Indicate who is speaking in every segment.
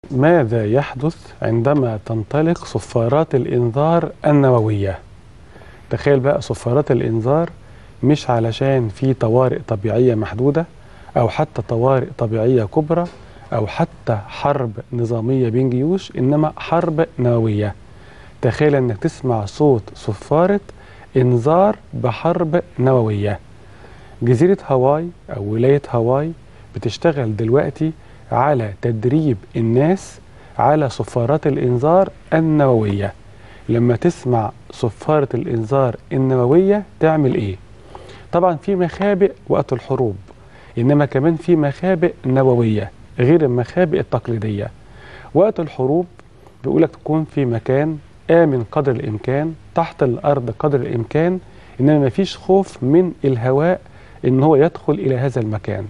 Speaker 1: ماذا يحدث عندما تنطلق صفارات الإنذار النووية؟ تخيل بقى صفارات الإنذار مش علشان في طوارئ طبيعية محدودة أو حتى طوارئ طبيعية كبرى أو حتى حرب نظامية بين جيوش، إنما حرب نووية. تخيل أنك تسمع صوت صفارة إنذار بحرب نووية. جزيرة هاواي أو ولاية هاواي بتشتغل دلوقتي على تدريب الناس على صفارات الإنذار النووية. لما تسمع صفارة الإنذار النووية تعمل إيه؟ طبعا في مخابئ وقت الحروب، إنما كمان في مخابئ نووية غير المخابئ التقليدية. وقت الحروب بيقولك تكون في مكان آمن قدر الإمكان، تحت الأرض قدر الإمكان، إنما مفيش خوف من الهواء إن هو يدخل إلى هذا المكان.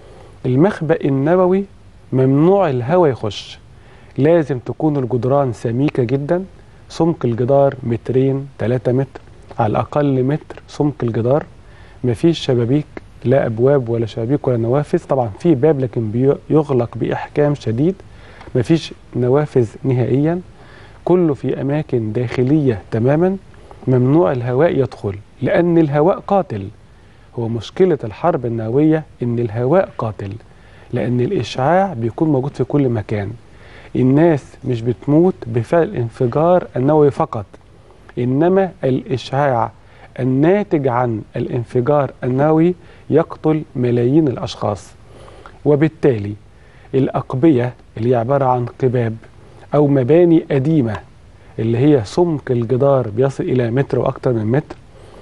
Speaker 1: المخبأ النووي ممنوع الهواء يخش، لازم تكون الجدران سميكة جدا، سمك الجدار 2 3 متر على الأقل، متر سمك الجدار. مفيش شبابيك، لا أبواب ولا شبابيك ولا نوافذ. طبعا في باب لكن بيغلق بإحكام شديد. مفيش نوافذ نهائيا، كله في أماكن داخلية تماما، ممنوع الهواء يدخل لأن الهواء قاتل. هو مشكلة الحرب النووية إن الهواء قاتل، لأن الإشعاع بيكون موجود في كل مكان. الناس مش بتموت بفعل الانفجار النووي فقط، إنما الإشعاع الناتج عن الانفجار النووي يقتل ملايين الأشخاص. وبالتالي الأقبية اللي هي عبارة عن قباب أو مباني قديمة اللي هي سمك الجدار بيصل إلى متر وأكثر من متر،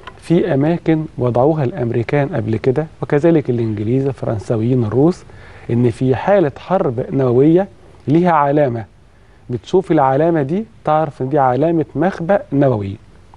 Speaker 1: في أماكن وضعوها الأمريكان قبل كده وكذلك الإنجليز الفرنساويين الروس، إن في حالة حرب نووية ليها علامة، بتشوف العلامة دي تعرف إن دي علامة مخبأ نووي.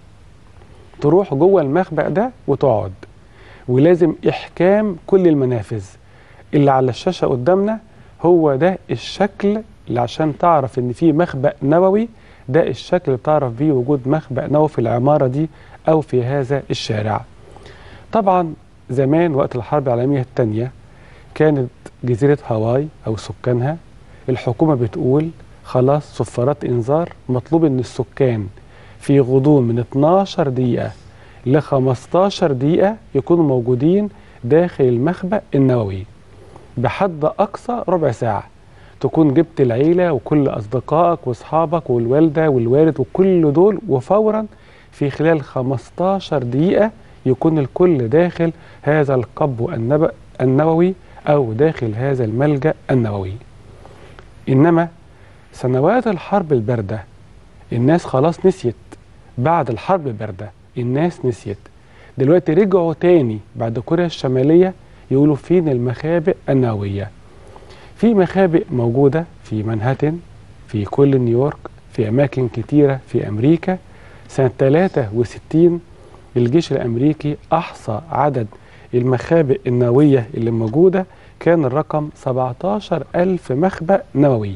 Speaker 1: تروح جوه المخبأ ده وتقعد، ولازم إحكام كل المنافذ. اللي على الشاشة قدامنا هو ده الشكل اللي عشان تعرف إن في مخبأ نووي، ده الشكل اللي تعرف بيه وجود مخبأ نووي في العمارة دي أو في هذا الشارع. طبعا زمان وقت الحرب العالمية الثانية كانت جزيرة هاواي أو سكانها الحكومة بتقول خلاص صفارات إنذار، مطلوب إن السكان في غضون من 12 دقيقة ل 15 دقيقة يكونوا موجودين داخل المخبأ النووي، بحد أقصى ربع ساعة تكون جبت العيلة وكل أصدقائك وأصحابك والوالدة والوالد وكل دول، وفورا في خلال 15 دقيقة يكون الكل داخل هذا القبو النووي أو داخل هذا الملجأ النووي. إنما سنوات الحرب الباردة الناس خلاص نسيت. بعد الحرب الباردة الناس نسيت، دلوقتي رجعوا تاني بعد كوريا الشمالية يقولوا فين المخابئ النووية. في مخابئ موجودة في منهاتن، في كل نيويورك، في أماكن كتيرة في أمريكا. سنة 63 الجيش الأمريكي أحصى عدد المخابئ النووية اللي موجودة، كان الرقم 17,000 مخبأ نووي.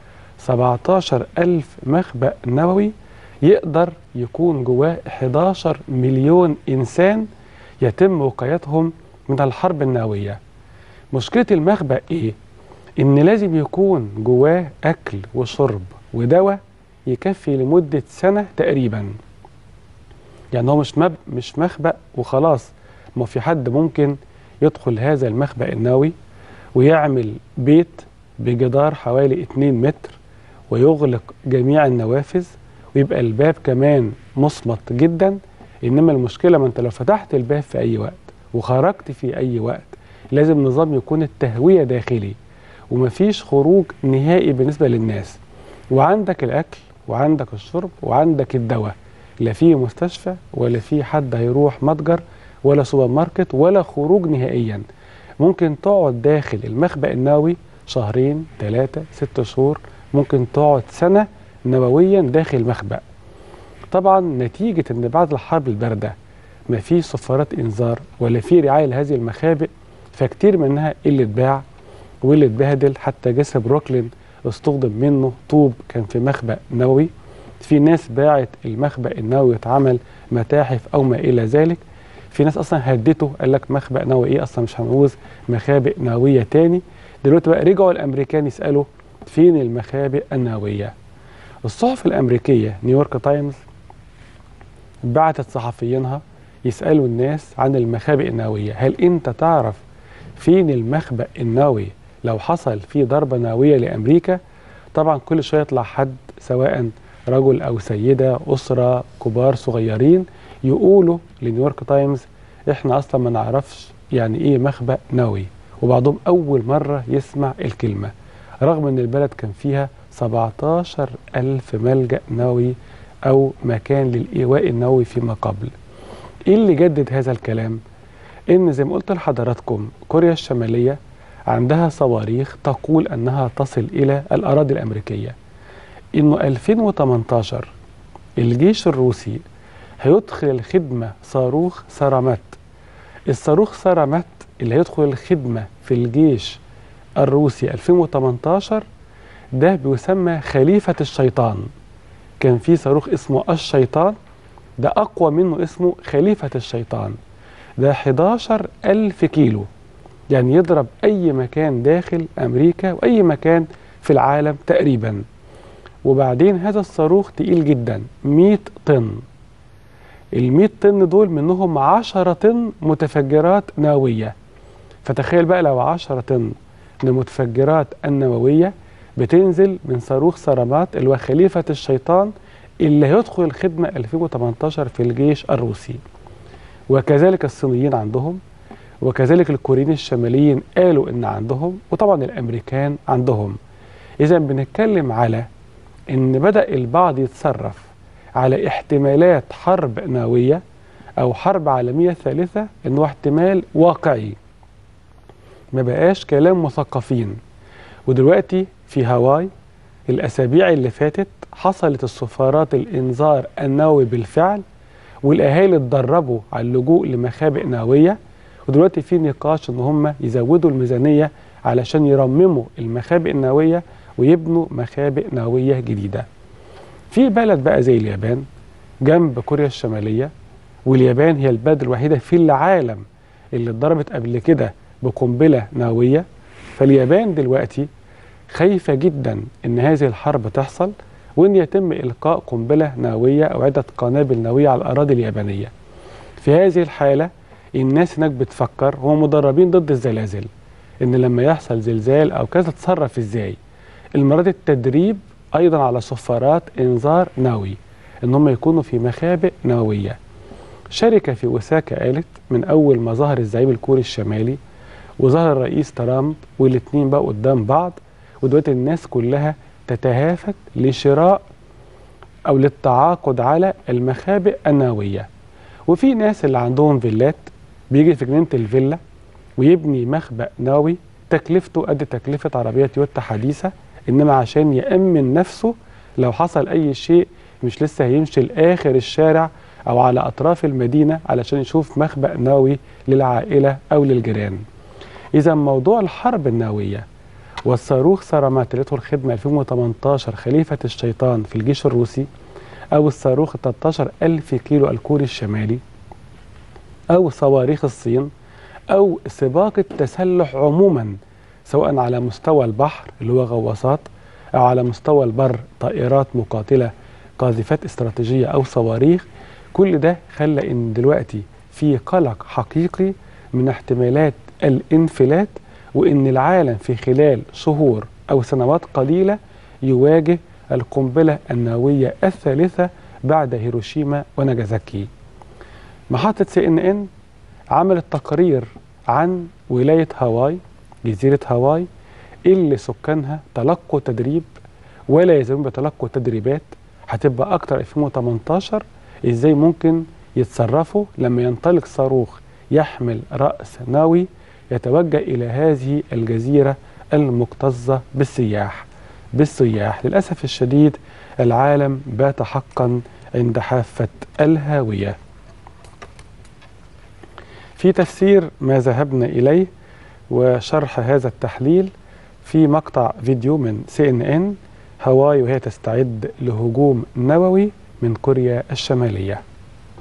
Speaker 1: 17,000 مخبأ نووي يقدر يكون جواه 11 مليون إنسان يتم وقايتهم من الحرب النووية. مشكلة المخبأ إيه؟ إن لازم يكون جواه أكل وشرب ودواء يكفي لمدة سنة تقريبا. يعني هو مش مخبأ وخلاص. ما في حد ممكن يدخل هذا المخبأ النووي ويعمل بيت بجدار حوالي 2 متر ويغلق جميع النوافذ ويبقى الباب كمان مصمت جدا. إنما المشكلة ما أنت لو فتحت الباب في أي وقت وخرجت في أي وقت لازم نظام يكون التهوية داخلي ومفيش خروج نهائي بالنسبة للناس، وعندك الأكل وعندك الشرب وعندك الدواء. لا في مستشفى ولا في حد هيروح متجر ولا سوبر ماركت ولا خروج نهائيا. ممكن تقعد داخل المخبأ النووي 2 3 6 شهور، ممكن تقعد سنة نوويا داخل مخبأ. طبعا نتيجة ان بعد الحرب الباردة ما في صفارات انذار ولا في رعاية لهذه المخابئ، فكتير منها اللي اتباع واللي اتبهدل. حتى جسر بروكلين استخدم منه طوب كان في مخبأ نووي. في ناس باعت المخبأ النووي اتعمل متاحف او ما الى ذلك. في ناس اصلا هدته، قال لك مخبأ نووي ايه اصلا، مش هنعوز مخابئ نووية تاني. دلوقتي بقى رجعوا الامريكان يسألوا فين المخابئ النووية. الصحف الأمريكية نيويورك تايمز بعتت صحفيينها يسألوا الناس عن المخابئ النووية، هل أنت تعرف فين المخبأ النووي لو حصل فيه ضربة نووية لأمريكا؟ طبعا كل شوية يطلع حد سواء رجل أو سيدة، أسرة، كبار صغيرين، يقولوا لنيويورك تايمز إحنا أصلا ما نعرفش يعني إيه مخبأ نووي، وبعضهم أول مرة يسمع الكلمة، رغم أن البلد كان فيها 17,000 ملجأ نووي أو مكان للإيواء النووي فيما قبل. إيه اللي جدد هذا الكلام؟ إن زي ما قلت لحضراتكم كوريا الشمالية عندها صواريخ تقول أنها تصل إلى الأراضي الأمريكية. إنه 2018 الجيش الروسي هيدخل الخدمة صاروخ سارامات. الصاروخ سارامات اللي هيدخل الخدمة في الجيش الروسي 2018 ده بيسمى خليفة الشيطان. كان في صاروخ اسمه الشيطان، ده أقوى منه اسمه خليفة الشيطان، ده 11,000 كيلو، يعني يضرب أي مكان داخل أمريكا وأي مكان في العالم تقريبا. وبعدين هذا الصاروخ تقيل جدا، 100 طن. ال100 طن دول منهم 10 طن متفجرات نووية. فتخيل بقى لو 10 طن من المتفجرات النووية بتنزل من صاروخ سارامات اللي هو خليفة الشيطان اللي هيدخل الخدمة 2018 في الجيش الروسي. وكذلك الصينيين عندهم، وكذلك الكوريين الشماليين قالوا إن عندهم، وطبعا الأمريكان عندهم. إذا بنتكلم على إن بدأ البعض يتصرف على احتمالات حرب نووية أو حرب عالمية ثالثة، إنه احتمال واقعي، ما بقاش كلام مثقفين. ودلوقتي في هاواي الأسابيع اللي فاتت حصلت السفارات الإنذار النووي بالفعل، والأهالي اتدربوا على اللجوء لمخابئ نووية، ودلوقتي في نقاش إن هم يزودوا الميزانية علشان يرمموا المخابئ النووية ويبنوا مخابئ نووية جديدة. في بلد بقى زي اليابان جنب كوريا الشمالية، واليابان هي البلد الوحيدة في العالم اللي اتضربت قبل كده بقنبلة نووية. فاليابان دلوقتي خايفة جدا إن هذه الحرب تحصل وإن يتم إلقاء قنبلة نووية أو عدة قنابل نووية على الأراضي اليابانية. في هذه الحالة الناس هناك بتفكر، هم مدربين ضد الزلازل، إن لما يحصل زلزال أو كذا تتصرف إزاي. المرة دي التدريب أيضا على سفارات إنذار نووي، إن هم يكونوا في مخابئ نووية. شركة في أوساكا قالت من أول ما ظهر الزعيم الكوري الشمالي وظهر الرئيس ترامب والاتنين بقى قدام بعض، ودلوقتي الناس كلها تتهافت لشراء أو للتعاقد على المخابئ النووية. وفي ناس اللي عندهم فيلات بيجي في جنينة الفيلا ويبني مخبأ نووي تكلفته قد تكلفة عربية تويوتا حديثة، إنما عشان يأمن نفسه لو حصل أي شيء مش لسه هيمشي لآخر الشارع أو على أطراف المدينة علشان يشوف مخبأ نووي للعائلة أو للجيران. إذا موضوع الحرب النووية والصاروخ سارامات اللي يدخل خدمة 2018 خليفة الشيطان في الجيش الروسي، أو الصاروخ 13,000 كيلو الكوري الشمالي، أو صواريخ الصين، أو سباق التسلح عموما سواء على مستوى البحر اللي هو غواصات، أو على مستوى البر طائرات مقاتلة قاذفات استراتيجية أو صواريخ، كل ده خلى إن دلوقتي في قلق حقيقي من احتمالات الانفلات، وإن العالم في خلال شهور أو سنوات قليلة يواجه القنبلة النووية الثالثة بعد هيروشيما وناجازاكي. محطة CNN عملت تقرير عن ولاية هاواي، جزيرة هاواي، اللي سكانها تلقوا تدريب ولا يزالون بتلقوا تدريبات هتبقى أكتر 2018 إزاي ممكن يتصرفوا لما ينطلق صاروخ يحمل رأس نووي يتوجه إلى هذه الجزيرة المكتظة بالسياح. للأسف الشديد العالم بات حقا عند حافة الهاوية. في تفسير ما ذهبنا إليه وشرح هذا التحليل في مقطع فيديو من CNN، هاواي وهي تستعد لهجوم نووي من كوريا الشمالية.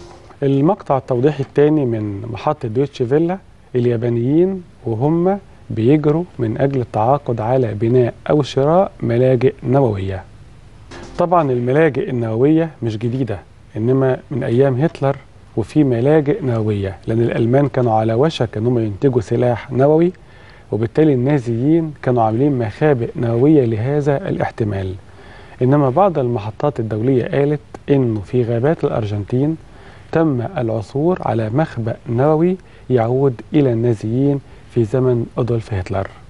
Speaker 1: المقطع التوضيحي الثاني من محطة دويتش فيلا، اليابانيين وهم بيجروا من أجل التعاقد على بناء أو شراء ملاجئ نووية. طبعا الملاجئ النووية مش جديدة، إنما من أيام هتلر وفي ملاجئ نووية، لأن الألمان كانوا على وشك أنهم ينتجوا سلاح نووي، وبالتالي النازيين كانوا عاملين مخابئ نووية لهذا الاحتمال. إنما بعض المحطات الدولية قالت إنه في غابات الأرجنتين تم العثور على مخبأ نووي يعود إلى النازيين في زمن أدولف هتلر.